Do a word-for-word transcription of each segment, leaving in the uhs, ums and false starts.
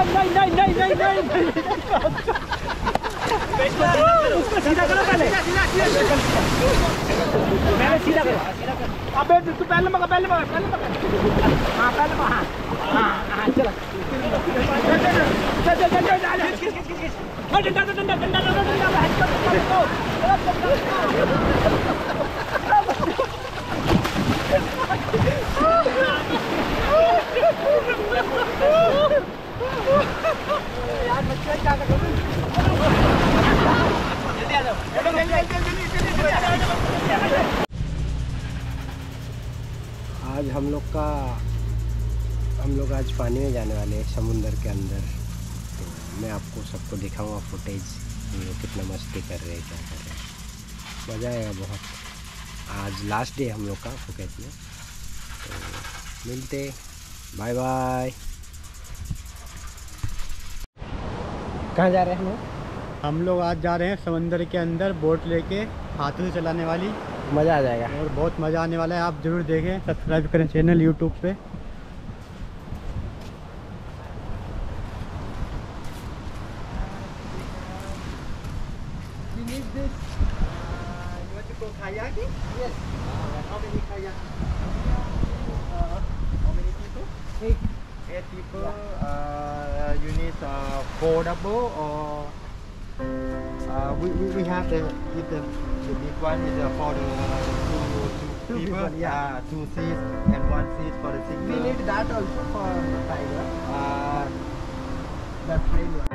नहीं नहीं नहीं नहीं नहीं उसको सीधा करो पहले, पहले सीधा करो। अबे तू पहले मगा पहले मगा पहले मगा हाँ पहले मगा हाँ हाँ हाँ चलो चल चल चल चल चल डंडा डंडा डंडा डंडा यार बच्चा क्या कर रहे हो? जल्दी आ जाओ जल्दी जल्दी जल्दी। आज हम लोग का हम लोग आज पानी में जाने वाले हैं, समुंदर के अंदर। तो मैं आपको सबको दिखाऊंगा फुटेज, ये कितना मस्ती कर रहे हैं, क्या कर रहे हैं। मज़ा आएगा बहुत। आज लास्ट डे हम लोग का फुकेत में। तो मिलते, बाय बाय। कहाँ जा रहे हैं हम लोग? हम लोग आज जा रहे हैं समंदर के अंदर बोट लेके, हाथों से चलाने वाली। मज़ा आ जाएगा और बहुत मज़ा आने वाला है। आप ज़रूर देखें, सब्सक्राइब करें चैनल यूट्यूब पे। Eight people. Uh, you need uh, four double or uh, we, we we have the if the the big one is uh, for the uh, two two Two people. people, yeah. Uh, two seats and one seat for the single. We need that also for the tiger. Uh, That plain one.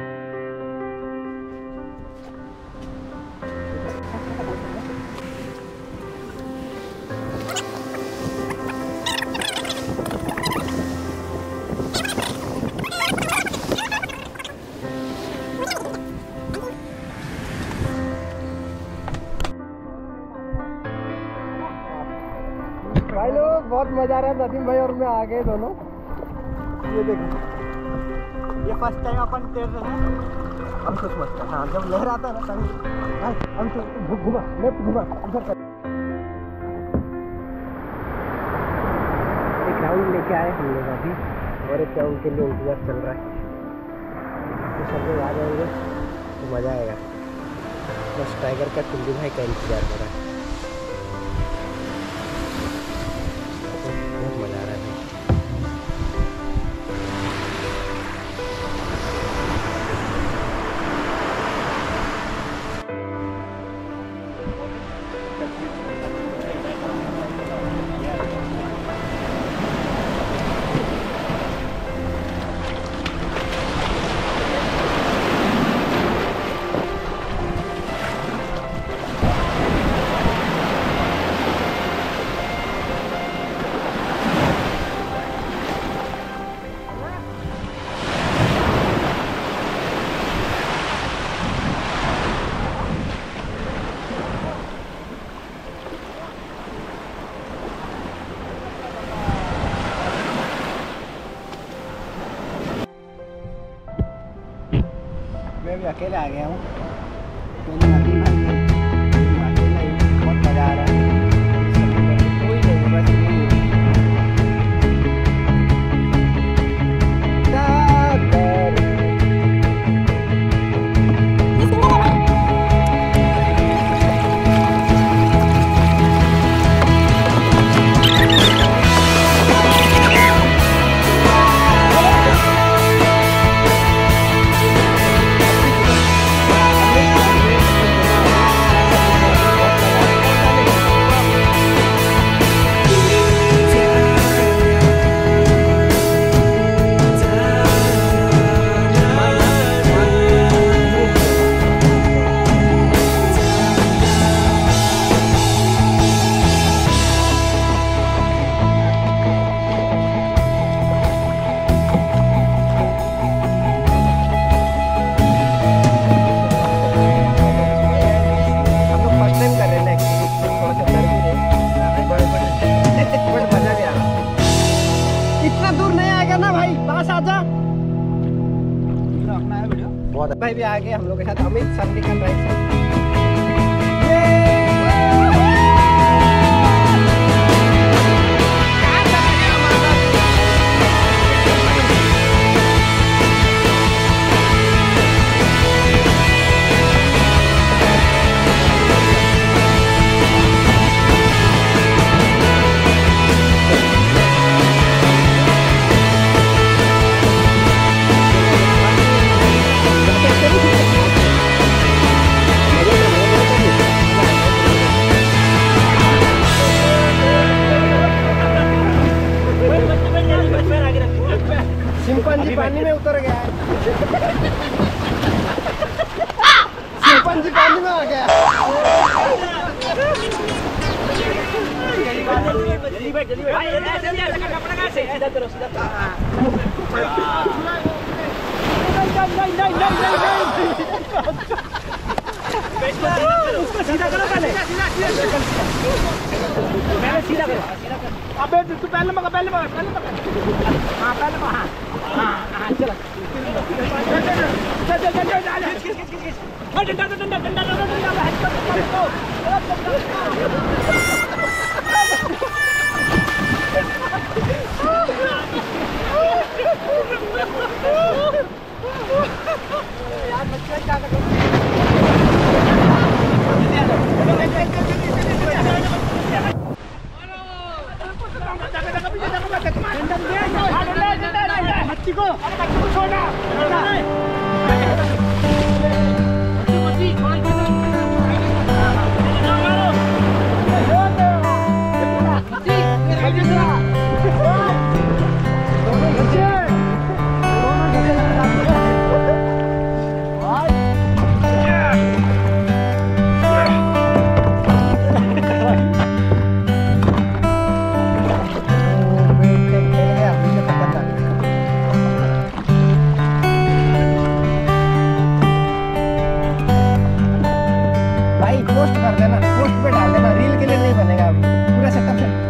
भाई लोग बहुत मज़ा आ रहा है। नदीम भाई और मैं आ गए दोनों। ये देखो, ये फर्स्ट टाइम अपन तैर रहे हैं। हम तो समझते हैं हाँ, जब लहर आता है ना तभी भाई हम तो घुमा लेफ्ट घुमा इधर कर। एक राउंड लेके आए हम लोग अभी, और एक राउंड के लिए इंतजार चल रहा है। तो सब लोग आ जाएंगे तो मज़ा आएगा। बस टाइगर का टुल्लू भाई का इंतजार हो रहा है। बहुत मज़ा आ रहा है। मैं भी अकेले आ गया हूँ। तो नदी भाई है, अकेला ही, बहुत मज़ा आ रहा है। कोई नहीं बस यही है। बहुत भाई भी आ गए हम लोग के साथ। अमित संडे का ड्राइव चिंपांजी पानी में उतर गया है। चिंपांजी पानी में आ गया। जल्दी बैठ जल्दी बैठ जल्दी ऐसे करना पड़ेगा ऐसे सीधा चलो सीधा नहीं नहीं नहीं नहीं उसको सीधा करो पहले पहले सीधा करो अबे तू पहले मगर पहले मगर पहले मगर हाँ पहले मगर हाँ हाँ हाँ चलो चल चल चल चल खींच खींच खींच खींच डंडा डंडा डंडा डंडा यार बच्चे क्या कर बच्ची को बच्ची को छोड़ा पोस्ट कर देना, पोस्ट पे डाल देना, रील के लिए नहीं बनेगा पूरा सेटअप से।